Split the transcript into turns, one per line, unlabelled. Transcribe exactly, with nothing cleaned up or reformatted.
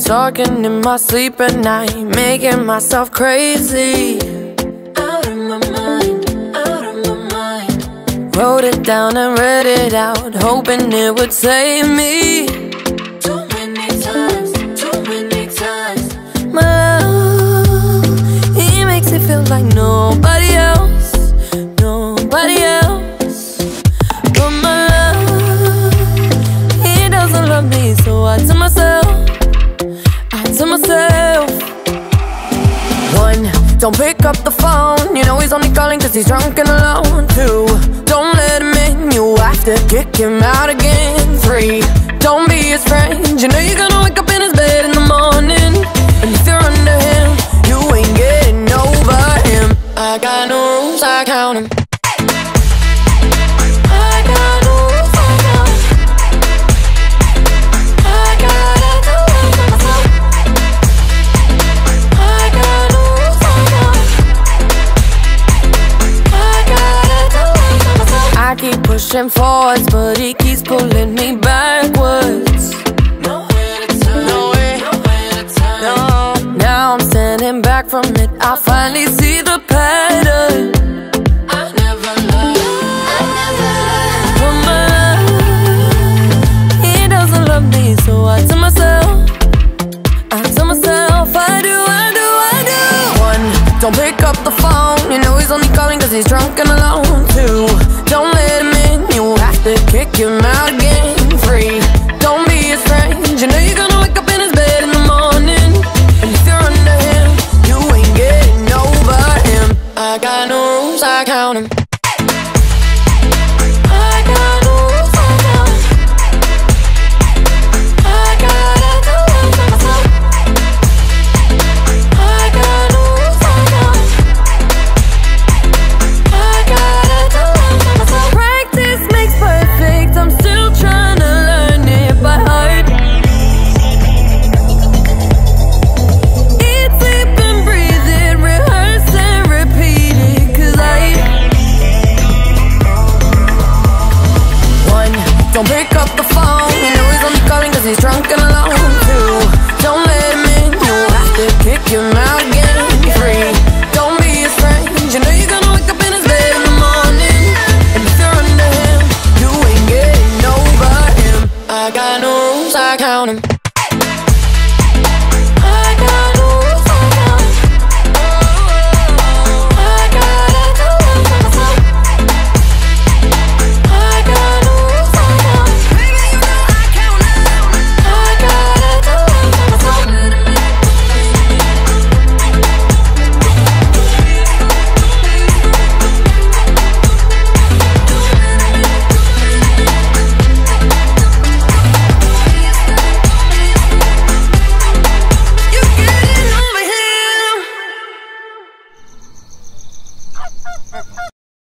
talking in my sleep at night, making myself crazy. Out of my mind, out of my mind. Wrote it down and read it out, hoping it would save me. Too many times, too many times. My love, he makes it feel like nobody else, nobody else. But my love, he doesn't love me, so I tell myself, to myself. One, don't pick up the phone, you know he's only calling cause he's drunk and alone. Two, don't let him in, you have to kick him out again. Three, don't be his friend, you know you're gonna wake up in his bed in the morning. And if you're under him, you ain't getting over him. I got no rules, I count them. I keep pushing forwards, but he keeps pulling me backwards. Nowhere to turn, nowhere, nowhere to turn. No. Now I'm standing back from it, I finally see the pattern. I never loved, I never loved. But my love, he doesn't love me, so I tell myself, I tell myself, I do, I do, I do. One, don't pick up the phone, you know he's only calling cause he's drunk and alone. Two, don't let him in, you have to kick him out again. Three, don't be his friend, you know you're gonna wake up in his bed in the morning. And if you're under him, you ain't getting over him. I got no rules, I count them. Don't pick up the phone, you know he's only calling cause he's drunk and alone. Two, don't let him in, you have to kick him out again. Three, don't be his friend, you know you're gonna wake up in his bed in the morning. And if you're under him, you ain't getting over him. I got no rules, I count them.